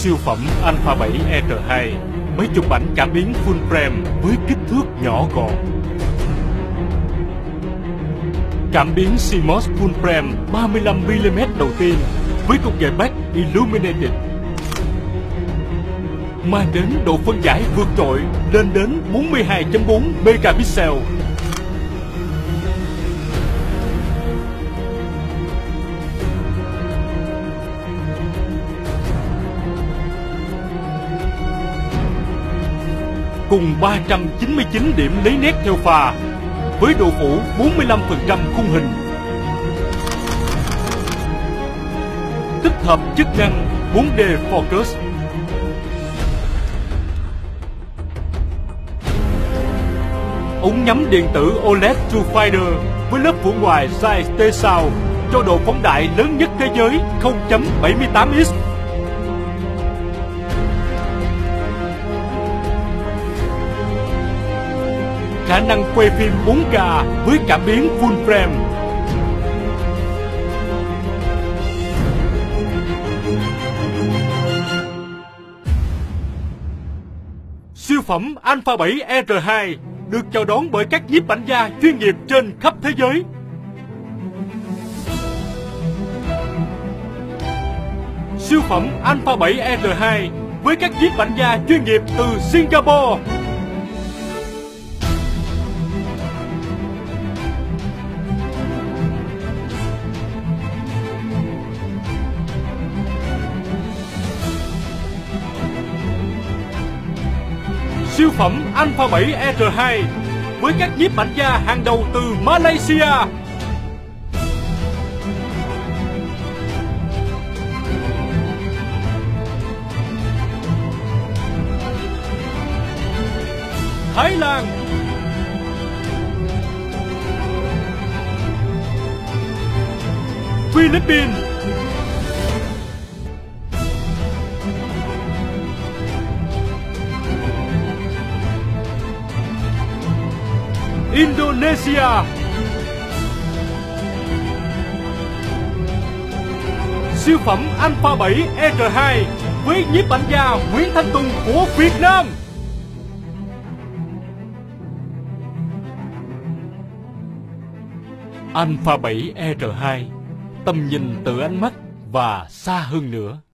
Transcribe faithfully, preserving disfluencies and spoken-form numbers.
Siêu phẩm Alpha bảy R hai, máy chụp ảnh cảm biến full frame với kích thước nhỏ gọn. Cảm biến xê em o ét full frame ba mươi lăm mi li mét đầu tiên với công nghệ Back Illuminated mang đến độ phân giải vượt trội lên đến bốn mươi hai phẩy bốn megapixel. Cùng ba trăm chín mươi chín điểm lấy nét theo pha với độ phủ bốn mươi lăm phần trăm khung hình. Tích hợp chức năng bốn D Focus. Ống nhắm điện tử ô lét Viewfinder với lớp phủ ngoài size T-Sao cho độ phóng đại lớn nhất thế giới không phẩy bảy mươi tám x. Khả năng quay phim bốn K với cảm biến full frame. Siêu phẩm Alpha bảy R hai được chào đón bởi các nhiếp ảnh gia chuyên nghiệp trên khắp thế giới. Siêu phẩm Alpha bảy R hai với các nhiếp ảnh gia chuyên nghiệp từ Singapore. Siêu phẩm Alpha bảy R hai với các nhiếp ảnh gia hàng đầu từ Malaysia. Thái Lan, Philippines, Indonesia, siêu phẩm Alpha bảy R hai với nhiếp ảnh gia Nguyễn Thanh Tùng của Việt Nam. Alpha bảy R hai, tầm nhìn từ ánh mắt và xa hơn nữa.